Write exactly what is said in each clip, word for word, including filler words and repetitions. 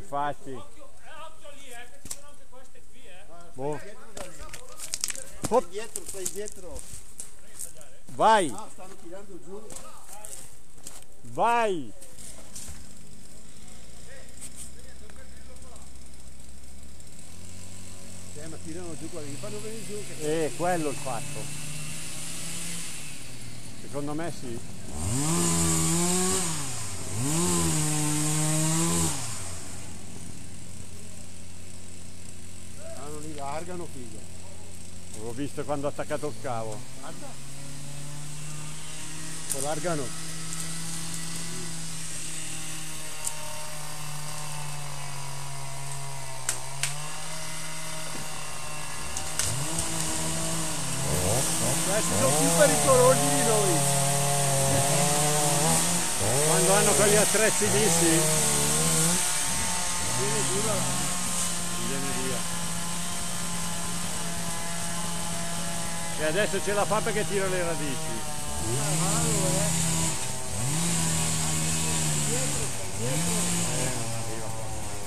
infatti. Occhio lì, eh, che ci sono anche queste qui, eh. Boh. Stai dietro, stai dietro. Vai, Ah, stanno tirando giù. vai. Eh, ma tirano giù quelli, fanno venire giù. Che... Eh, quello il fatto. Secondo me sì. Ah, non li largano, figlio. L'ho visto quando ho attaccato il cavo. Guarda. Lo largano. Questi sono più pericolosi di noi. Quando hanno quegli attrezzi lì, sì. Viene dura. Viene via. E adesso ce la fa perché tira le radici. Dietro, dietro. Eh, non arriva qua.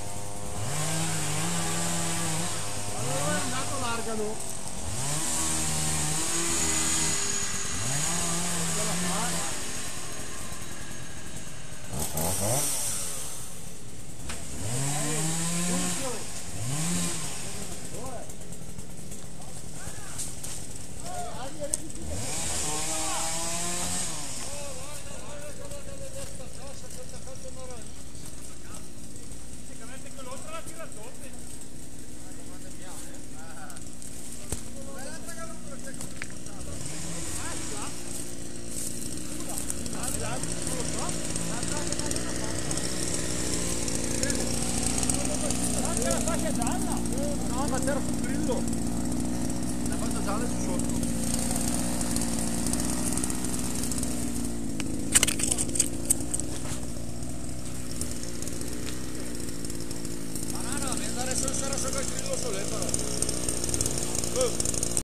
Allora è andato, largano. No, ma c'era sul grillo. La faccia gialla su sotto. Ma no, no, mi andare solo sarà sopra il grillo sole però.